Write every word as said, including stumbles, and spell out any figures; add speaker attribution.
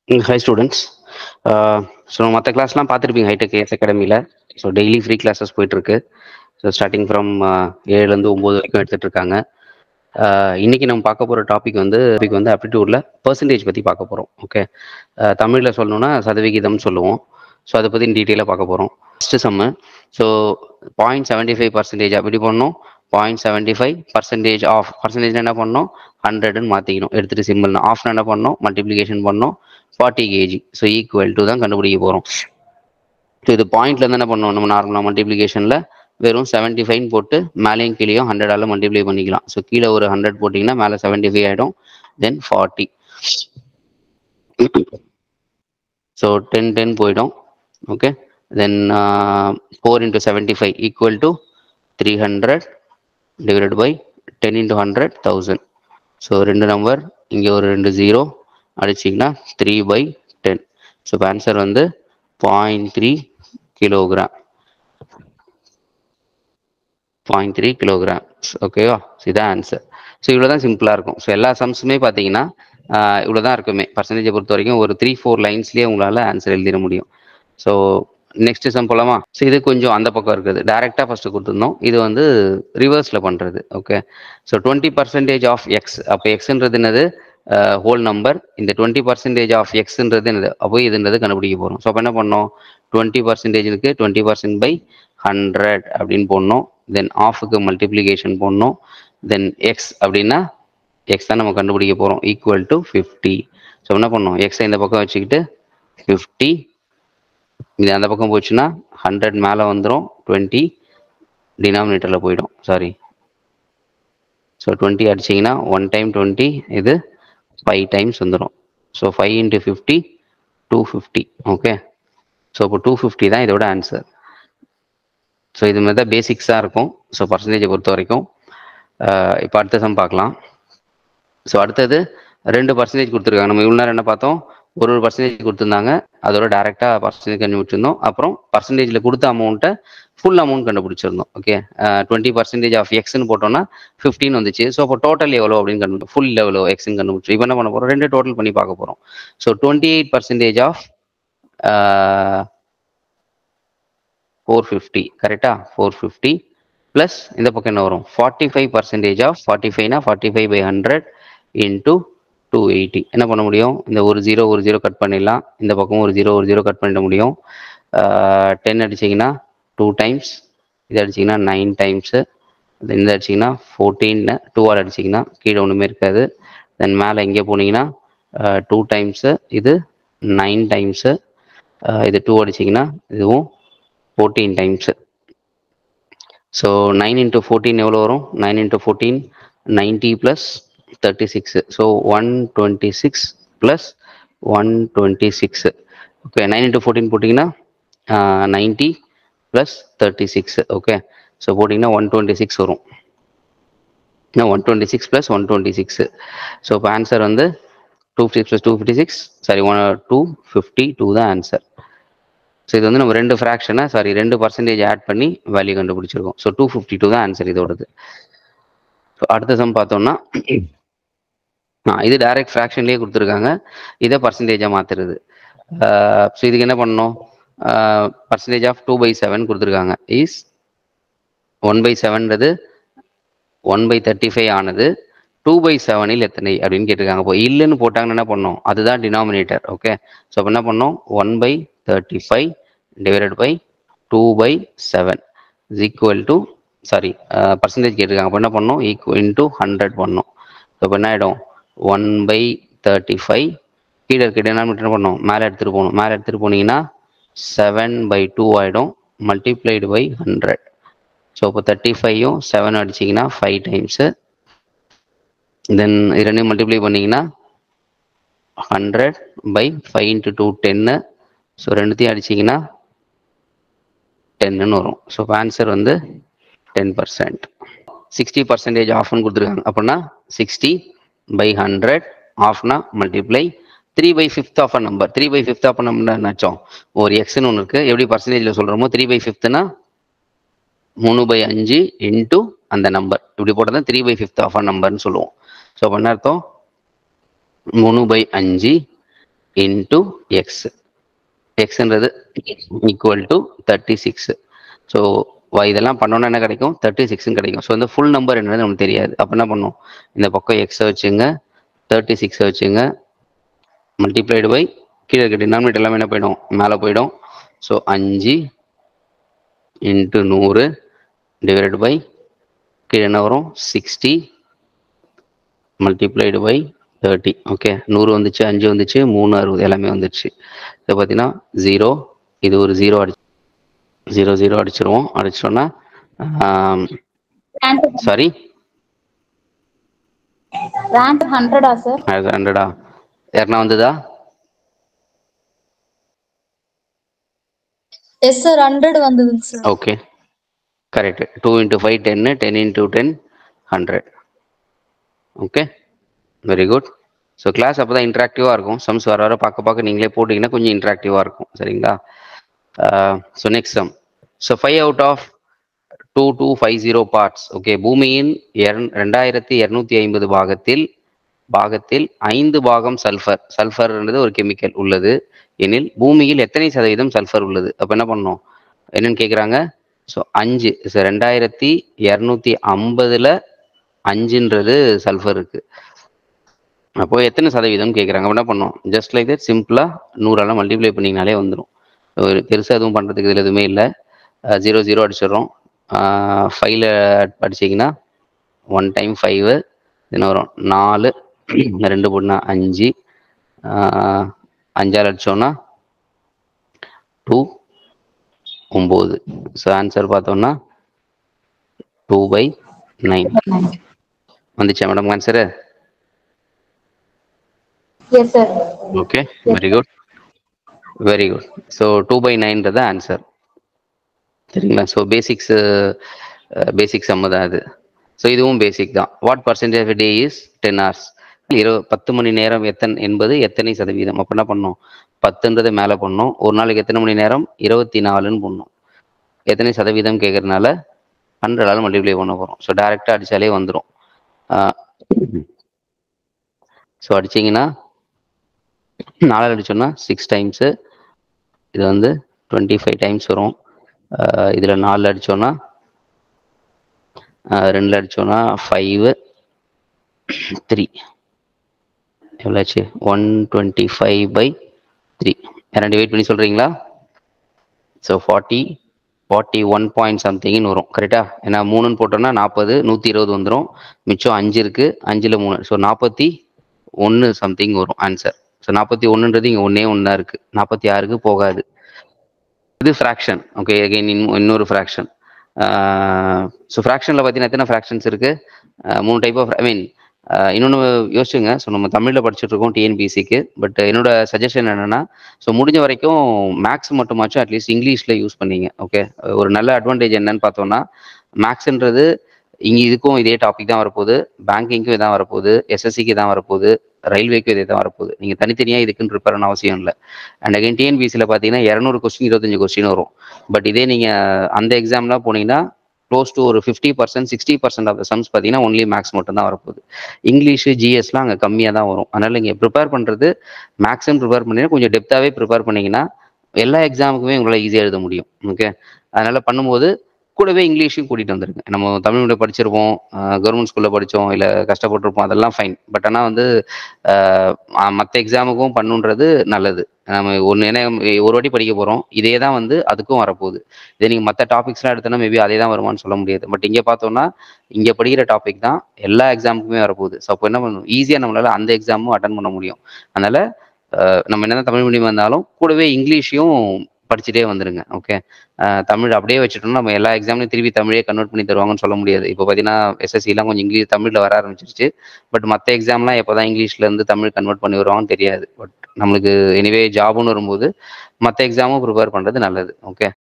Speaker 1: Hi students. So மற்ற கிளாஸ்லாம் பார்த்துருப்பீங்க ஹைடெக் ஏஎஸ் அகாடமியில். ஸோ டெய்லி ஃப்ரீ கிளாஸஸ் போயிட்டுருக்கு. ஸோ ஸ்டார்டிங் ஃப்ரம் ஏழுலேருந்து ஒம்பது வரைக்கும் எடுத்துகிட்டு இருக்காங்க. இன்றைக்கி நம்ம பார்க்க போகிற டாபிக் வந்து டாபிக் வந்து ஆப்டிடியூடில் பர்சன்டேஜ் பற்றி பார்க்க போகிறோம். ஓகே, தமிழில் சொல்லணுன்னா சதவிகிதம்னு சொல்லுவோம். ஸோ அதை பற்றி டீட்டெயிலாக பார்க்க போகிறோம். First sum. So point seventy five percentage அப்படி பண்ணோம். Point seventy five percentage of percentage என்ன பண்ணோம், ஹண்ட்ரட்னு மாற்றிக்கணும். எடுத்துகிட்டு சிம்பிள்னா ஆஃப்னா என்ன பண்ணோம், மல்டிப்ளிகேஷன் பண்ணோம், forty KG. So equal to தான் கண்டுபிடிக்க போகிறோம். ஸோ இது பாயிண்ட்லேருந்து என்ன பண்ணோம், நம்ம நார்மலாக மல்டிப்ளிகேஷனில் வெறும் செவன்ட்டி ஃபைவ்னு போட்டு மேலேயும் கீழேயும் ஹண்ட்ரடால் மல்டிப்ளை பண்ணிக்கலாம். ஸோ கீழே ஒரு ஹண்ட்ரட் போட்டிங்கன்னா மேலே செவன்ட்டி ஃபைவ் ஆகிடும், then forty. So ten ten போயிடும். Okay, then four into seventy five equal to three hundred divided by ten into hundred thousand. So ரெண்டு நம்பர் இங்கே ஒரு ரெண்டு ஜீரோ அடிச்சிங்கன்னா த்ரீ பை டென். ஸோ இப்போ ஆன்சர் வந்து point three kilogram. Point three kilograms. ஓகேவா, இதுதான் ஆன்சர். ஸோ இவ்வளோ தான் சிம்பிளாக இருக்கும். ஸோ எல்லா சம்ஸுமே பார்த்தீங்கன்னா இவ்வளோ தான் இருக்குமே. பர்சன்டேஜை பொறுத்த வரைக்கும் ஒரு த்ரீ ஃபோர் லைன்ஸ்லேயே உங்களால் ஆன்சர் எழுதிட முடியும். ஸோ நெக்ஸ்ட் சம் போலாமா? ஸோ இது கொஞ்சம் அந்த பக்கம் இருக்குது. டேரெக்டாக ஃபஸ்ட்டு கொடுத்துருந்தோம், இது வந்து ரிவர்ஸில் பண்ணுறது. Okay, so twenty percentage of X. அப்போ எக்ஸ்ன்றது என்னது, ஹோல் நம்பர். இந்த டுவெண்ட்டி பர்சன்டேஜ் ஆஃப் எக்ஸ்ன்றது என்னது, அப்போ இதுன்றது கண்டுபிடிக்க போகிறோம். ஸோ அப்போ என்ன பண்ணோம், டுவெண்ட்டி பர்சன்டேஜ் இருக்கு, டுவெண்ட்டி பர்சன்ட் பை ஹண்ட்ரட் அப்படின்னு போடணும். தென் ஆஃபுக்கு மல்டிப்ளிகேஷன் போடணும். தென் எக்ஸ் அப்படின்னா எக்ஸ் தான் நம்ம கண்டுபிடிக்க போகிறோம், ஈக்குவல் டு ஃபிஃப்டி. ஸோ என்ன பண்ணோம், எக்ஸை இந்த பக்கம் வச்சுக்கிட்டு ஃபிஃப்டி, இது அந்த பக்கம் போச்சுன்னா ஹண்ட்ரட் மேலே வந்துடும், டுவெண்ட்டி டினாமினேட்டரில் போயிடும். சாரி, ஸோ டுவெண்ட்டி அடிச்சிங்கன்னா ஒன் டைம் டுவெண்ட்டி, இது ஃபைவ் டைம்ஸ் வந்துடும். So five into fifty two fifty. Okay, so இப்போ டூ ஃபிஃப்டி தான் இதோட ஆன்சர். ஸோ இது மாதிரி தான் பேசிக்ஸாக இருக்கும். ஸோ பர்சன்டேஜை பொறுத்த வரைக்கும். இப்போ அடுத்த சம் பார்க்கலாம். ஸோ அடுத்தது ரெண்டு பர்சன்டேஜ் கொடுத்துருக்காங்க. நம்ம இவ்வளோ நேரம் என்ன பார்த்தோம், ஒரு ஒரு பர்சன்டேஜ் கொடுத்துருந்தாங்க, அதோட டேரெக்டாக பர்சன்டேஜ் கண்டுபிடிச்சிருந்தோம். அப்புறம் பர்சன்டேஜில் கொடுத்த அமௌண்ட்டை ஃபுல் அமௌண்ட் கண்டுபிடிச்சிருந்தோம். ஓகே, டுவெண்ட்டி பர்சன்டேஜ் ஆஃப் எக்ஸ்ன்னு போட்டோம்னா ஃபிஃப்டின் வந்துச்சு. ஸோ அப்போ டோட்டல் எவ்வளோ அப்படின்னு கண்டு ஃபுல் எவ்வளோ எக்ஸ்ன்னு கண்டுபிடிச்சோம். இப்போ என்ன பண்ண போகிறோம், ரெண்டு டோட்டல் பண்ணி பார்க்க போகிறோம். So twenty eight percentage of four fifty, கரெக்டாக ஃபோர் ஃபிஃப்டி ப்ளஸ் இந்த பக்கம் என்ன வரும், forty five percentage of forty ஃபைவ்னா forty five by hundred into two eighty. என்ன பண்ண முடியும், இந்த ஒரு ஜீரோ ஒரு ஜீரோ கட் பண்ணிடலாம், இந்த பக்கம் ஒரு ஜீரோ ஒரு ஜீரோ கட் பண்ணிட முடியும். டென் அடிச்சிங்கன்னா டூ டைம்ஸ், இது அடிச்சிங்கன்னா நைன் டைம்ஸு, இந்த அடிச்சிங்கன்னா ஃபோர்டீன்னு, டூவால் அடிச்சிங்கன்னா கீழே ஒன்றுமே இருக்காது. தென் மேலே இங்கே போனீங்கன்னா டூ டைம்ஸு, இது நைன் டைம்ஸு, இது டூ அடிச்சிங்கன்னா இதுவும் fourteen times. So nine into fourteen எவ்வளோ வரும், nine into fourteen ninety plus thirty six. So one twenty six plus one twenty six. Okay, nine into fourteen போட்டிங்கன்னா ninety plus thirty six. Okay, so போட்டிங்கன்னா one twenty six வரும். One twenty six plus one twenty six. So இப்போ answer வந்து two fifty plus two fifty six sorry one two fifty two தான் answer. So இது வந்து நம்ம ரெண்டு ஃப்ராக்ஷனை சாரி ரெண்டு பர்சன்டேஜ் ஆட் பண்ணி வேல்யூ கண்டுபிடிச்சிருக்கோம். ஸோ டூ ஃபிஃப்டி டூ தான் ஆன்சர் இதோடது. ஸோ அடுத்த சம் பார்த்தோம்னா, இது டைரக்ட் ஃப்ராக்ஷன்லேயே கொடுத்துருக்காங்க, இதை பர்சன்டேஜாக மாற்றுறது. ஸோ இதுக்கு என்ன பண்ணணும், percentage of two by seven கொடுத்துருக்காங்க. இஸ் ஒன் பை செவன்றது ஒன் பை தேர்ட்டி ஃபைவ் ஆனது டூ பை செவனில் எத்தனை அப்படின்னு கேட்டிருக்காங்க. இப்போ இல்லைன்னு போட்டாங்கன்னு என்ன பண்ணோம், அதுதான் டினாமினேட்டர். ஓகே, ஸோ அப்போ என்ன பண்ணோம், one by thirty five divided by two by seven is equal to sorry percentage கேட்டிருக்காங்க. அப்போ என்ன பண்ணோம், ஈக்குவல் இன்டூ ஹண்ட்ரட் பண்ணோம். ஸோ இப்போ என்ன ஆகிடும், ஒன் பை தேர்ட்டி ஃபைவ் கீழே இருக்க டினாமினேட்டர் என்ன பண்ணோம், மேலே எடுத்துகிட்டு போகணும். மேலே எடுத்துகிட்டு போனீங்கன்னா செவன் பை டூ ஆகிடும், மல்டிப்ளைடு பை ஹண்ட்ரட். ஸோ இப்போ தேர்ட்டி ஃபைவும் செவன் அடிச்சிங்கன்னா ஃபைவ் டைம்ஸு, தென் இரண்டையும் மல்டிப்ளை பண்ணிங்கன்னா hundred by five into two ten. So ரெண்டுத்தையும் அடிச்சிங்கன்னா டென்னு வரும். ஸோ இப்போ ஆன்சர் வந்து டென் பர்சன்ட். சிக்ஸ்டி பர்சன்டேஜ் ஆஃப்னு கொடுத்துருக்காங்க. அப்படின்னா சிக்ஸ்டி பை ஹண்ட்ரட் ஆஃப்னா multiply three by fifth of a number. Three by fifth of number என்னாச்சோம், ஒரு எக்ஸ்ன்னு ஒன்று இருக்குது. எப்படி பர்சன்டேஜில் சொல்கிறோமோ த்ரீ பை ஃபிஃப்த்னா மூணு பை அஞ்சு இன்ட்டு அந்த நம்பர், இப்படி போட்டால் தான் three by fifth of a நம்பர்னு சொல்லுவோம். ஸோ அப்போ என்ன அர்த்தம், மூணு பை அஞ்சு இன்டூ எக்ஸ். எக்ஸ்ன்றது equal to thirty six. So இதெல்லாம் பண்ணோன்னா என்ன கிடைக்கும்? தேர்ட்டி சிக்ஸ்ன்னு கிடைக்கும். ஸோ இந்த ஃபுல் நம்பர் என்னது நமக்கு தெரியாது. அப்போ என்ன பண்ணும்? இந்த பக்கம் எக்ஸை வச்சுங்க, தேர்ட்டி சிக்ஸை வச்சுங்க, மல்டிப்ளைடு பை கீழே இருக்க டினாமினேட்டர் எல்லாமே என்ன போயிடும்? மேலே போயிடும். ஸோ அஞ்சு இன்ட்டு நூறு டிவைடட் பை கீழே என்ன வரும்? Sixty multiplied by thirty. Okay, நூறு வந்துச்சு, அஞ்சு வந்துச்சு, மூணு அறுபது எல்லாமே வந்துச்சு. இதை பார்த்தீங்கன்னா ஜீரோ, இது ஒரு ஜீரோ அடிச்சு ஜீரோ ஜீரோ அடிச்சிருவோம். அடிச்சோன்னா சாரி
Speaker 2: ஹண்ட்ரடா சார்?
Speaker 1: ஹண்ட்ரடா யாருன்னா வந்ததா?
Speaker 2: எஸ் சார், ஹண்ட்ரட் வந்ததுங்க sir.
Speaker 1: Okay correct. Two into five ten, ten into ten hundred. Okay very good. So class அப்போ தான் இன்ட்ராக்டிவாக இருக்கும். சம்ஸ் வர வர பார்க்க பார்க்க நீங்களே போட்டிங்கன்னா கொஞ்சம் இன்ட்ராக்டிவாக இருக்கும். சரிங்களா? So next sum. So five out of two two five zero parts. Okay, பூமியின் ரெண்டாயிரத்தி இரநூத்தி ஐம்பது பாகத்தில் பாகத்தில் ஐந்து பாகம் சல்ஃபர். சல்ஃபர்ன்றது ஒரு கெமிக்கல் உள்ளது எனில் பூமியில் எத்தனை சதவீதம் சல்ஃபர் உள்ளது? அப்போ என்ன பண்ணணும்? என்னன்னு கேட்குறாங்க. ஸோ அஞ்சு. ஸோ ரெண்டாயிரத்தி இரநூத்தி ஐம்பதுல அஞ்சுன்றது சல்ஃபர் இருக்கு. அப்போ எத்தனை சதவீதம் கேட்குறாங்க. என்ன பண்ணோம்? ஜஸ்ட் லைக் தட் சிம்பிளாக நூறால் மல்டிப்ளை பண்ணிங்கனாலே வந்துடும். ஒரு பெருசாக எதுவும் பண்ணுறதுக்கு இதில் எதுவுமே இல்லை. ஜீரோ ஜீரோ அடிச்சிடுறோம். ஃபைவ்ல அடிச்சிங்கன்னா ஒன் டைம் ஃபைவு என்ன வரும்? நாலு, ரெண்டு பொண்ணா அஞ்சு, அஞ்சால் அடித்தோன்னா டூ, ஒம்பது. ஸோ ஆன்சர் பார்த்தோம்னா டூ பை நைன் வந்துச்சா madam answer? Okay very good very good. So two by நைன்றது ஆன்சர். சரிங்களா? ஸோ பேசிக்ஸ் பேசிக் சம்மு தான் அது. ஸோ இதுவும் பேசிக் தான். What percentage of day is ten hours? இரு பத்து மணி நேரம் எத்தனை என்பது எத்தனை சதவீதம்? அப்போ என்ன பண்ணோம்? பத்துன்றதை மேலே பண்ணோம். ஒரு நாளைக்கு எத்தனை மணி நேரம்? இருபத்தி நாலுன்னு பண்ணோம். எத்தனை சதவீதம் கேட்கறதுனால ஹண்ட்ரடால் மல்டிப்ளை பண்ண போகிறோம். ஸோ டைரெக்டாக அடித்தாலே வந்துடும். ஸோ அடிச்சிங்கன்னா நாலால் அடிச்சோன்னா சிக்ஸ் டைம்ஸு, இது வந்து டுவெண்ட்டி ஃபைவ் டைம்ஸ் வரும். இதில் நாலு அடித்தோன்னா ரெண்டில் அடித்தோன்னா ஃபைவு, த்ரீ எவ்வளோச்சு? One twenty five by three. யாரும் டிவைட் பண்ணி சொல்கிறீங்களா? So forty forty one point சம்திங்னு வரும். கரெக்டாக? ஏன்னா மூணுன்னு போட்டோன்னா நாற்பது, நூற்றி இருபது வந்துடும். மிச்சம் அஞ்சு இருக்குது, அஞ்சில் மூணு. ஸோ நாற்பத்தி ஒன்று சம்திங் வரும் ஆன்சர். ஸோ நாற்பத்தி ஒன்றுன்றது இங்கே ஒன்றே ஒன்று தான் இருக்குது, நாற்பத்தி ஆறுக்கு போகாது. இது ஃப்ராக்ஷன். ஓகே, அகைன் இன்னொரு ஃப்ராக்ஷன். ஸோ ஃப்ராக்ஷனில் பார்த்தீங்கன்னா எத்தனை ஃப்ராக்ஷன்ஸ் இருக்குது? மூணு டைப் ஆஃப் ஐ மீன் இன்னொன்று யோசிச்சுங்க. ஸோ நம்ம தமிழில் படிச்சுட்டு இருக்கோம் டிஎன்பிசிக்கு. பட் என்னோட சஜஷன் என்னென்னா, ஸோ முடிஞ்ச வரைக்கும் மேக்ஸ் மட்டுமாச்சும் அட்லீஸ்ட் இங்கிலீஷில் யூஸ் பண்ணிங்க. ஓகே, ஒரு நல்ல அட்வான்டேஜ் என்னன்னு பார்த்தோம்னா, மேக்ஸ்ன்றது இங்கே இதுக்கும் இதே டாபிக் தான் வரப்போகுது, பேங்கிங்க்கும் இதான் வரப்போகுது, எஸ்எஸ்சிக்கு தான் வரப்போகுது, ரயில்வேக்கும் இதே தான் வரப்போகுது. நீங்கள் தனித்தனியாக இதுக்குன்னு ப்ரிப்பேர் பண்ண அவசியம் இல்லை. அண்ட் அகைன் டிஎன்பிசியில் பார்த்தீங்கன்னா இரநூறு கொஸ்டின் இருபத்தஞ்சு கொஸ்டின் வரும். பட் இதே நீங்கள் அந்த எக்ஸாம்லாம் போனீங்கன்னா க்ளோஸ் டு ஒரு fifty percent sixty percent of the sums பார்த்தீங்கன்னா ஒன்லி மேக்ஸ் மட்டும் தான் வரப்போகுது. இங்கிலீஷு ஜிஎஸ்லாம் அங்கே கம்மியாக தான் வரும். அதனால் நீங்கள் ப்ரிப்பேர் பண்ணுறது மேக்ஸிமம் ப்ரிப்பேர் பண்ணிங்கன்னா கொஞ்சம் டெப்த்தாகவே ப்ரிப்பேர் பண்ணிங்கன்னா எல்லா எக்ஸாமுக்குமே உங்களால் ஈஸியாக எழுத முடியும். ஓகே, அதனால் பண்ணும்போது கூடவே இங்கிலீஷையும் கூட்டிகிட்டு வந்துருங்க. நம்ம தமிழ் மீடியம் படிச்சிருப்போம், கவர்மெண்ட் ஸ்கூலில் படித்தோம், இல்லை கஷ்டப்பட்டுருப்போம், அதெல்லாம் ஃபைன். பட் ஆனால் வந்து மற்ற எக்ஸாமுக்கும் பண்ணுன்றது நல்லது. நம்ம ஒன்று ஏன்னா ஒரு வாட்டி படிக்க போகிறோம், இதே தான் வந்து அதுக்கும் வரப்போகுது. இதே நீங்கள் மற்ற டாபிக்ஸ்லாம் எடுத்தோன்னா மேபி அதே தான் வருமானு சொல்ல முடியாது. பட் இங்கே பார்த்தோன்னா இங்கே படிக்கிற டாபிக் தான் எல்லா எக்ஸாமுக்குமே வரப்போகுது. ஸோ அப்போ என்ன பண்ணணும்? ஈஸியாக நம்மளால் அந்த எக்ஸாமும் அட்டன் பண்ண முடியும். அதனால் நம்ம என்ன தான் தமிழ் மீடியம் வந்தாலும் கூடவே இங்கிலீஷையும் படிச்சுட்டே வந்துடுங்க. ஓகே, தமிழ் அப்படியே வச்சுட்டோம்னா நம்ம எல்லா எக்ஸாம்லையும் திருப்பி தமிழே கன்வெர்ட் பண்ணி தருவாங்கன்னு சொல்ல முடியாது. இப்போ பார்த்தீங்கன்னா எஸ்எஸ்சிலாம் கொஞ்சம் இங்கிலீஷ் தமிழில் வர ஆரம்பிச்சிருச்சு. பட் மற்ற எக்ஸாம்லாம் எப்போ தான் இங்கிலீஷ்லேருந்து தமிழ் கன்வெர்ட் பண்ணி வருவாங்கன்னு தெரியாது. பட் நம்மளுக்கு எனிவே ஜாப்னு வரும்போது மற்ற எக்ஸாமும் ப்ரிப்பேர் பண்ணுறது நல்லது. ஓகே.